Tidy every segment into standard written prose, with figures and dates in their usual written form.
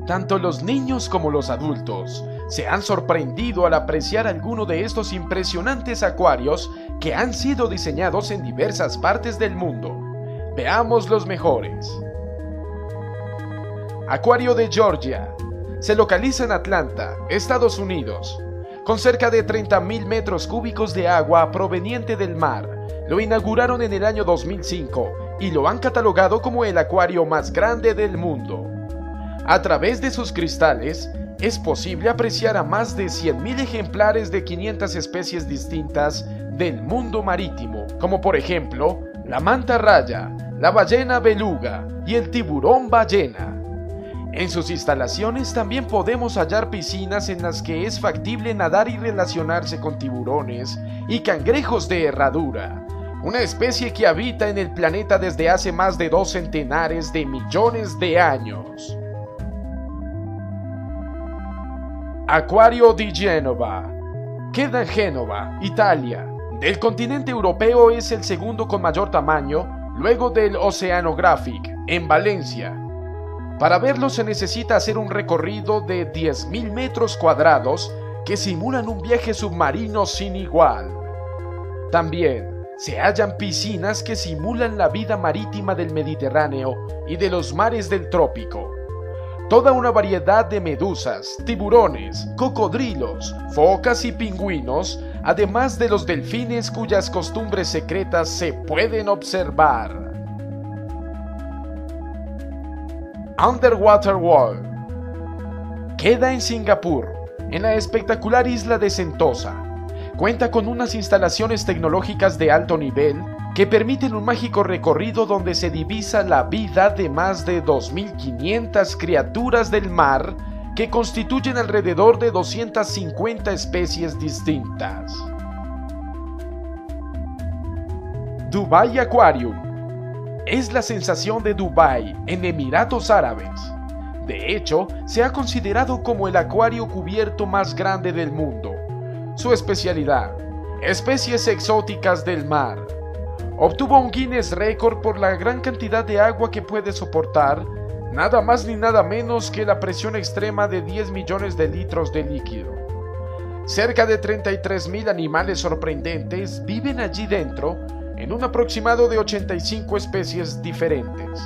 Tanto los niños como los adultos se han sorprendido al apreciar alguno de estos impresionantes acuarios que han sido diseñados en diversas partes del mundo. Veamos los mejores. Acuario de Georgia. Se localiza en Atlanta, Estados Unidos. Con cerca de 30.000 metros cúbicos de agua proveniente del mar. Lo inauguraron en el año 2005 y lo han catalogado como el acuario más grande del mundo. A través de sus cristales, es posible apreciar a más de 100.000 ejemplares de 500 especies distintas del mundo marítimo, como por ejemplo, la manta raya, la ballena beluga y el tiburón ballena. En sus instalaciones también podemos hallar piscinas en las que es factible nadar y relacionarse con tiburones y cangrejos de herradura, una especie que habita en el planeta desde hace más de 2 centenares de millones de años. Acuario di Genova. Queda en Génova, Italia. Del continente europeo es el segundo con mayor tamaño, luego del Oceanographic, en Valencia. Para verlo se necesita hacer un recorrido de 10.000 metros cuadrados que simulan un viaje submarino sin igual. También se hallan piscinas que simulan la vida marítima del Mediterráneo y de los mares del trópico. Toda una variedad de medusas, tiburones, cocodrilos, focas y pingüinos, además de los delfines cuyas costumbres secretas se pueden observar. Underwater World. Queda en Singapur, en la espectacular isla de Sentosa. Cuenta con unas instalaciones tecnológicas de alto nivel que permiten un mágico recorrido donde se divisa la vida de más de 2.500 criaturas del mar que constituyen alrededor de 250 especies distintas. Dubai Aquarium. Es la sensación de Dubái, en Emiratos Árabes. De hecho, se ha considerado como el acuario cubierto más grande del mundo. Su especialidad: especies exóticas del mar. Obtuvo un Guinness Record por la gran cantidad de agua que puede soportar, nada más ni nada menos que la presión extrema de 10 millones de litros de líquido. Cerca de 33.000 animales sorprendentes viven allí dentro, en un aproximado de 85 especies diferentes.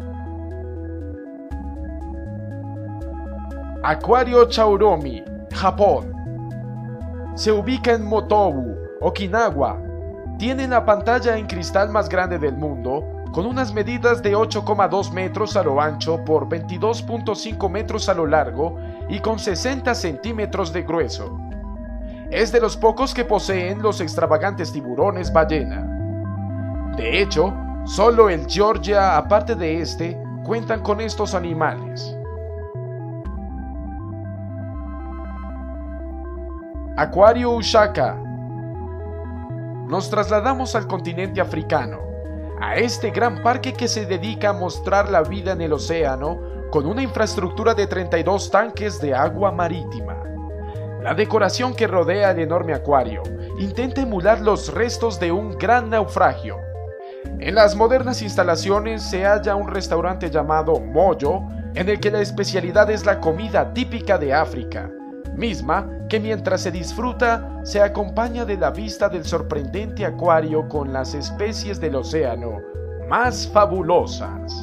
Acuario Chauromi, Japón. Se ubica en Motobu, Okinawa. Tiene la pantalla en cristal más grande del mundo, con unas medidas de 8,2 metros a lo ancho por 22,5 metros a lo largo y con 60 centímetros de grueso. Es de los pocos que poseen los extravagantes tiburones ballena. De hecho, solo el Georgia, aparte de este, cuentan con estos animales. Acuario Ushaka. Nos trasladamos al continente africano, a este gran parque que se dedica a mostrar la vida en el océano con una infraestructura de 32 tanques de agua marítima. La decoración que rodea el enorme acuario intenta emular los restos de un gran naufragio. En las modernas instalaciones se halla un restaurante llamado Moyo, en el que la especialidad es la comida típica de África, misma que mientras se disfruta se acompaña de la vista del sorprendente acuario con las especies del océano más fabulosas.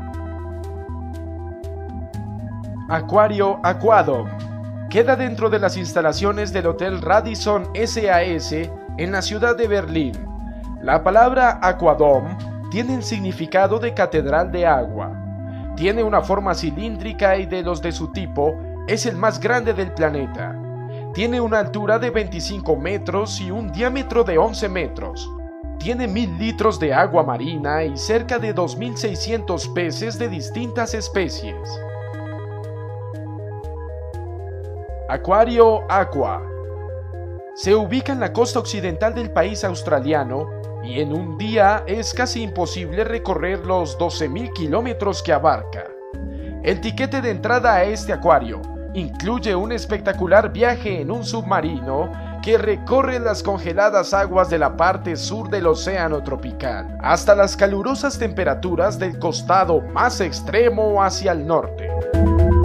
Acuario Aquadom. Queda dentro de las instalaciones del Hotel Radisson SAS en la ciudad de Berlín. La palabra Aquadom tiene el significado de catedral de agua. Tiene una forma cilíndrica y de los de su tipo es el más grande del planeta. Tiene una altura de 25 metros y un diámetro de 11 metros. Tiene 1.000 litros de agua marina y cerca de 2.600 peces de distintas especies. Acuario Aqua. Se ubica en la costa occidental del país australiano y en un día es casi imposible recorrer los 12.000 kilómetros que abarca. El tiquete de entrada a este acuario incluye un espectacular viaje en un submarino que recorre las congeladas aguas de la parte sur del océano tropical hasta las calurosas temperaturas del costado más extremo hacia el norte.